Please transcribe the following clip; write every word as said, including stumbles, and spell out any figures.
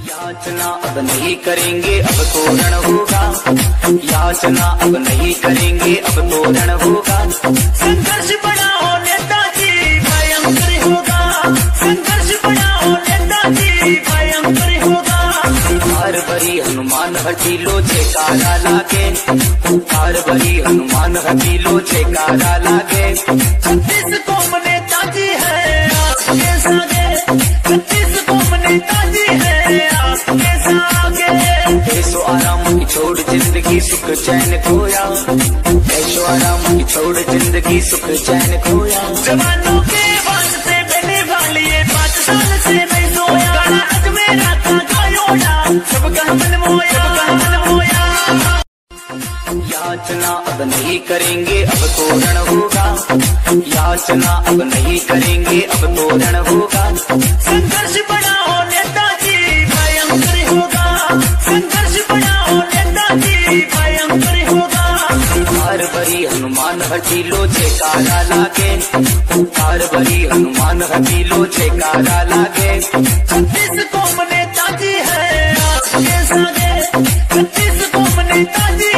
याचना अब नहीं करेंगे अब तो रण होगा, याचना अब नहीं करेंगे अब तो रण होगा। संघर्ष बढ़ाओ नेताजी भयंकर होगा, संघर्ष बढ़ाओ नेताजी भयंकर होगा। हार भरी हनुमान हटीलो जयकारा लागे, हार भरी हनुमान हटीलो जयकारा लागे। छत्तीस कौम नेताजी है आपके सागे, छत्तीस कौम नेताजी है आपके सागे। ऐसो आराम की छोड़ जिंदगी सुख चैन खोया, ऐसो आराम की छोड़ जिंदगी सुख चैन खोया। जवानों के वास्ते बने वाली ये पाँच साल से नहीं सोया, गाना आज मेरा था गायोड़ा सबका मन मोया, सबका मन मोया। याचना अब नहीं करेंगे अब तो रण होगा, याचना अब नहीं करेंगे अब तो रण होगा। संघर्ष बढ़ाओ नेताजी भयंकर होगा, संघर्ष बढ़ाओ नेताजी भयंकर होगा। हार भरी हनुमान हटीलो जयकारा लागे, हार भरी हनुमान हटीलो जयकारा लागे। छत्तीस कौम नेताजी है आपके सागे, छत्तीस कौम नेताजी